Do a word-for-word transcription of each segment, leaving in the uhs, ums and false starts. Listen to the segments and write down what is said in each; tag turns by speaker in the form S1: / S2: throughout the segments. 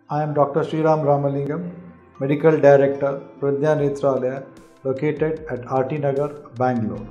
S1: I am Doctor Sriram Ramalingam, Medical Director, Pradnya Netralaya, located at R T Nagar, Bangalore.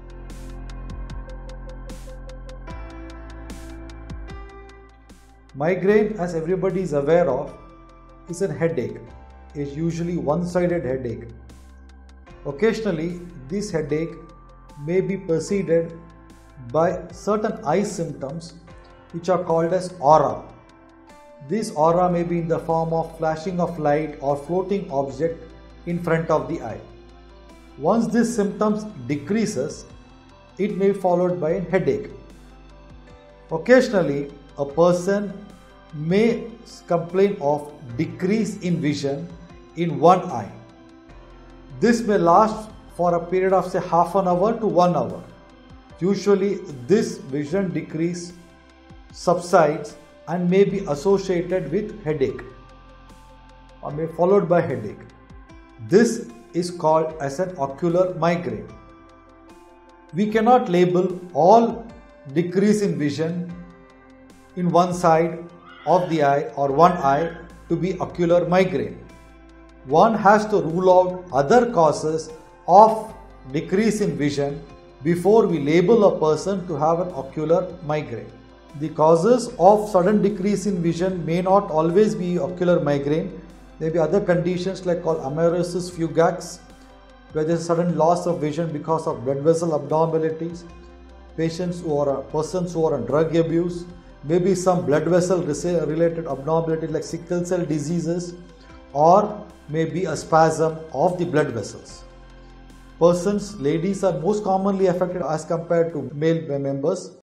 S1: Migraine, as everybody is aware of, is a headache. It's usually one-sided headache. Occasionally, this headache may be preceded by certain eye symptoms which are called as aura. This aura may be in the form of flashing of light or floating object in front of the eye. Once these symptoms decreases, it may be followed by a headache. Occasionally, a person may complain of decrease in vision in one eye. This may last for a period of say half an hour to one hour. Usually this vision decrease subsides and may be associated with headache or may be followed by headache. This is called as an ocular migraine. We cannot label all decrease in vision in one side of the eye or one eye to be ocular migraine. One has to rule out other causes of decrease in vision before we label a person to have an ocular migraine. The causes of sudden decrease in vision may not always be ocular migraine. There may be other conditions like called amaurosis fugax, where there is sudden loss of vision because of blood vessel abnormalities. Patients who are persons who are on drug abuse, maybe some blood vessel related abnormalities like sickle cell diseases, or maybe a spasm of the blood vessels. Persons, ladies are most commonly affected as compared to male members.